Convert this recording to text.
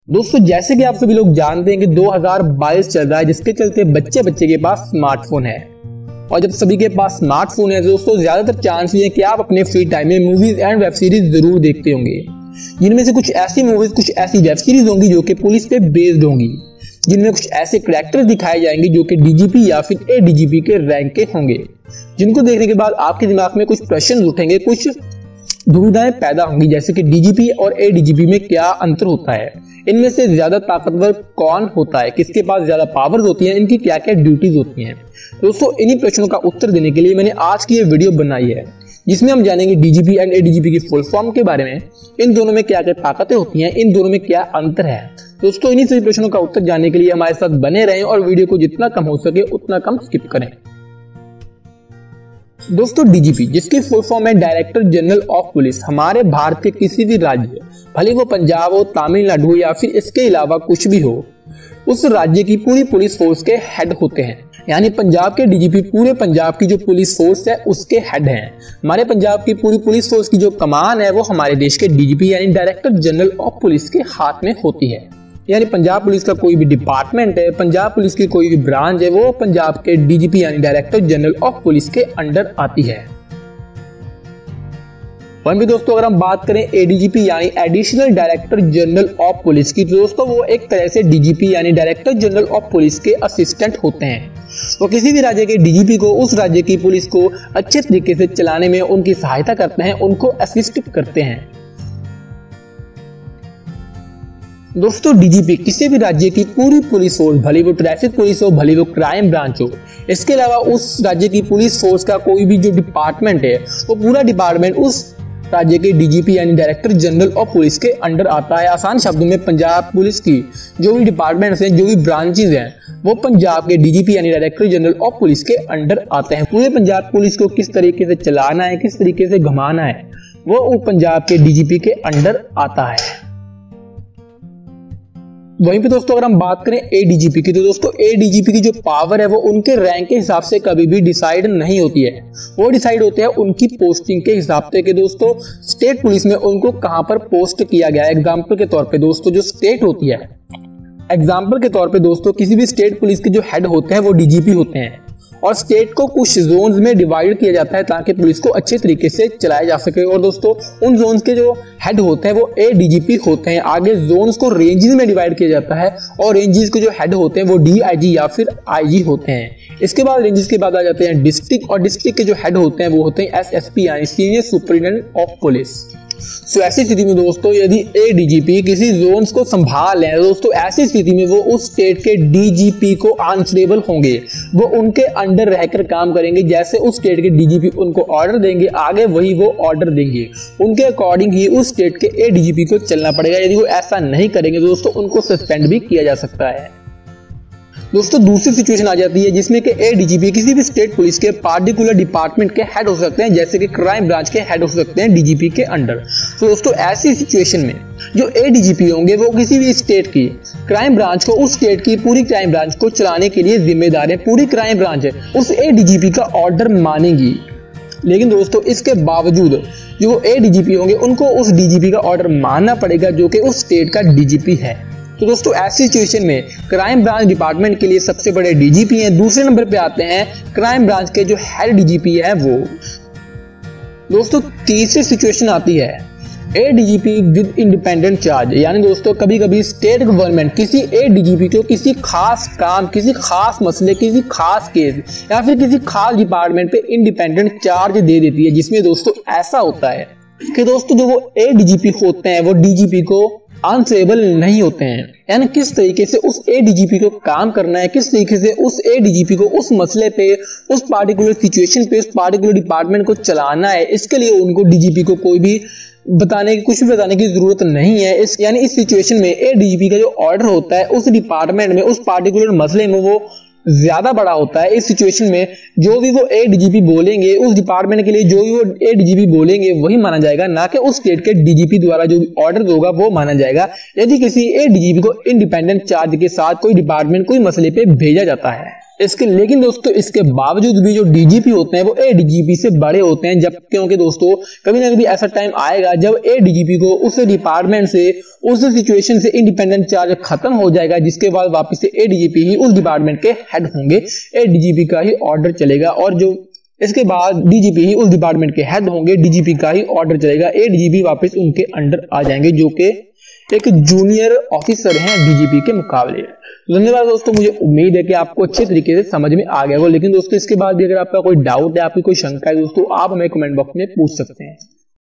दोस्तों जैसे कि आप सभी लोग जानते हैं कि 2022 चल रहा है, जिसके चलते बच्चे बच्चे के पास स्मार्टफोन है। और जब सभी के पास स्मार्टफोन है दोस्तों ज्यादातर चांस है कि आप अपने फ्री टाइम में मूवीज एंड वेब सीरीज जरूर देखते होंगे। जिनमें से कुछ ऐसी मूवीज, कुछ ऐसी वेब सीरीज होंगी जो कि पुलिस पे बेस्ड होंगी, जिनमें कुछ ऐसे कैरेक्टर्स दिखाए जाएंगे जो कि डीजीपी या फिर एडीजीपी के रैंक के होंगे, जिनको देखने के बाद आपके दिमाग में कुछ प्रश्न उठेंगे, कुछ दुविधाएं पैदा होंगी, जैसे कि डीजीपी और एडीजीपी में क्या अंतर होता है, इनमें से ज्यादा ताकतवर कौन होता है, किसके पास ज्यादा पावर्स होती हैं, इनकी क्या क्या ड्यूटीज होती हैं। दोस्तों इन्हीं प्रश्नों का उत्तर देने के लिए मैंने आज की ये वीडियो बनाई है, जिसमें हम जानेंगे डीजीपी एंड एडीजीपी की फुल फॉर्म के बारे में, इन दोनों में क्या क्या ताकतें होती हैं, इन दोनों में क्या अंतर है। दोस्तों इन्हीं सभी प्रश्नों का उत्तर जानने के लिए हमारे साथ बने रहें और वीडियो को जितना कम हो सके उतना कम स्किप करें। दोस्तों डीजीपी, जिसकी फुल फॉर्म है डायरेक्टर जनरल ऑफ पुलिस, हमारे भारत के किसी भी राज्य, भले वो पंजाब हो, तमिलनाडु या फिर इसके अलावा कुछ भी हो, उस राज्य की पूरी पुलिस फोर्स के हेड होते हैं। यानी पंजाब के डीजीपी पूरे पंजाब की जो पुलिस फोर्स है उसके हेड हैं। हमारे पंजाब की पूरी पुलिस फोर्स की जो कमान है वो हमारे देश के डीजीपी यानी डायरेक्टर जनरल ऑफ पुलिस के हाथ में होती है। यानी पंजाब पुलिस का कोई भी डिपार्टमेंट है, पंजाब पुलिस की कोई भी ब्रांच है, वो पंजाब के डीजीपी यानी डायरेक्टर जनरल ऑफ पुलिस के अंडर आती है। वहीं भी दोस्तों अगर हम बात करें एडीजीपी यानी additional director general of police की, तो दोस्तों वो एक तरह से डीजीपी यानी डायरेक्टर जनरल ऑफ पुलिस के असिस्टेंट होते हैं। वो किसी भी राज्य के डीजीपी को उस राज्य की पुलिस को अच्छे तरीके से चलाने में उनकी सहायता करते हैं, उनको असिस्ट करते हैं। दोस्तों डीजीपी किसी भी राज्य की पूरी पुलिस फोर्स, भले वो ट्रैफिक पुलिस हो, भले वो क्राइम ब्रांच हो, इसके अलावा उस राज्य की पुलिस फोर्स का कोई भी जो डिपार्टमेंट है वो पूरा डिपार्टमेंट उस राज्य के डीजीपी यानी डायरेक्टर जनरल ऑफ पुलिस के अंडर आता है। आसान शब्दों में पंजाब पुलिस की जो भी डिपार्टमेंट्स हैं, जो भी ब्रांचेस हैं, वो पंजाब के डीजीपी यानी डायरेक्टर जनरल ऑफ पुलिस के अंडर आते हैं। पूरे पंजाब पुलिस को किस तरीके से चलाना है, किस तरीके से घुमाना है, वो पंजाब के डीजीपी के अंडर आता है। वहीं पे दोस्तों अगर हम बात करें एडीजीपी की, तो दोस्तों एडीजीपी की जो पावर है वो उनके रैंक के हिसाब से कभी भी डिसाइड नहीं होती है, वो डिसाइड होते हैं उनकी पोस्टिंग के हिसाब से कि दोस्तों स्टेट पुलिस में उनको कहां पर पोस्ट किया गया है। एग्जाम्पल के तौर पे दोस्तों जो स्टेट होती है, एग्जाम्पल के तौर पे दोस्तों किसी भी स्टेट पुलिस के जो हेड होते हैं वो डीजीपी होते हैं, और स्टेट को कुछ जोन्स में डिवाइड किया जाता है ताकि पुलिस को अच्छे तरीके से चलाया जा सके। और दोस्तों उन जोन्स के जो हेड होते हैं वो एडीजीपी होते हैं। आगे जोन्स को रेंजेस में डिवाइड किया जाता है और रेंजेस के जो हेड होते हैं वो डीआईजी या फिर आईजी होते हैं। इसके बाद रेंजेस के बाद आ जाते हैं डिस्ट्रिक्ट, और डिस्ट्रिक्ट के जो हेड होते हैं वो होते हैं एसएसपी यानी senior superintendent of police. So ऐसी स्थिति में दोस्तों यदि एडीजीपी किसी जोन्स को संभाल लें, दोस्तों ऐसी स्थिति में वो उस स्टेट के डीजीपी को आंसरेबल होंगे, वो उनके अंडर रहकर काम करेंगे। जैसे उस स्टेट के डीजीपी उनको ऑर्डर देंगे, आगे वही वो ऑर्डर देंगे, उनके अकॉर्डिंग ही उस स्टेट के एडीजीपी को चलना पड़ेगा। यदि वो ऐसा नहीं करेंगे दोस्तों उनको सस्पेंड भी किया जा सकता है। दोस्तों दूसरी सिचुएशन आ जाती है जिसमें कि एडीजीपी किसी भी स्टेट पुलिस के पार्टिकुलर डिपार्टमेंट के हेड हो सकते हैं, जैसे कि क्राइम ब्रांच के हेड हो सकते हैं डीजीपी के अंडर। तो दोस्तों ऐसी सिचुएशन में जो एडीजीपी होंगे वो किसी भी स्टेट की क्राइम ब्रांच को, उस स्टेट की पूरी क्राइम ब्रांच को चलाने के लिए जिम्मेदार है। पूरी क्राइम ब्रांच है उस एडीजीपी का ऑर्डर मानेगी, लेकिन दोस्तों इसके बावजूद जो एडीजीपी होंगे उनको उस डीजीपी का ऑर्डर मानना पड़ेगा जो कि उस स्टेट का डीजीपी है। तो दोस्तों ऐसी सिचुएशन में क्राइम ब्रांच डिपार्टमेंट के लिए सबसे बड़े डीजीपी हैं। दूसरे नंबर पे आते हैं क्राइम ब्रांच के जो हेड डीजीपी है वो। दोस्तों तीसरी सिचुएशन आती है एडीजीपी विद इंडिपेंडेंट चार्ज, यानी दोस्तों कभी कभी स्टेट गवर्नमेंट किसी एडीजीपी को किसी खास काम, किसी खास मसले, किसी खास केस या फिर किसी खास डिपार्टमेंट पे इंडिपेंडेंट चार्ज दे देती है, जिसमें दोस्तों ऐसा होता है कि दोस्तों जो वो एडीजीपी होते हैं वो डीजीपी को आंसरेबल नहीं होते हैं। यानी किस तरीके से उस एडीजीपी को काम करना है, किस तरीके से उस एडीजीपी को उस मसले पे, उस पार्टिकुलर सिचुएशन पे, उस पार्टिकुलर डिपार्टमेंट को चलाना है, इसके लिए उनको डीजीपी को कोई भी कुछ भी बताने की जरूरत नहीं है। यानी इस सिचुएशन में एडीजीपी का जो ऑर्डर होता है उस डिपार्टमेंट में, उस पार्टिकुलर मसले में वो ज्यादा बड़ा होता है। इस सिचुएशन में जो भी वो एडीजीपी बोलेंगे, उस डिपार्टमेंट के लिए जो भी वो एडीजीपी बोलेंगे वही माना जाएगा, ना कि उस स्टेट के डीजीपी द्वारा जो ऑर्डर होगा वो माना जाएगा। यदि किसी एडीजीपी को इंडिपेंडेंट चार्ज के साथ कोई डिपार्टमेंट, कोई मसले पे भेजा जाता है लेकिन दोस्तों इसके बावजूद भी जो डीजीपी होते हैं वो एडीजीपी से बड़े होते हैं, जब क्योंकि दोस्तों कभी ना कभी ऐसा टाइम आएगा जब एडीजीपी को उस डिपार्टमेंट से, उस सिचुएशन से इंडिपेंडेंट चार्ज खत्म हो जाएगा, जिसके बाद वापस से एडीजीपी ही उस डिपार्टमेंट के हेड होंगे, एडीजीपी का ही ऑर्डर चलेगा। और जो इसके बाद डीजीपी ही उस डिपार्टमेंट के हेड होंगे, डीजीपी का ही ऑर्डर चलेगा, एडीजीपी वापस उनके अंडर आ जाएंगे, जो कि एक जूनियर ऑफिसर हैं डीजीपी के मुकाबले। धन्यवाद दोस्तों, मुझे उम्मीद है कि आपको अच्छे तरीके से समझ में आ गया हो। लेकिन दोस्तों इसके बाद भी अगर आपका कोई डाउट है, आपकी कोई शंका है दोस्तों, आप हमें कमेंट बॉक्स में पूछ सकते हैं।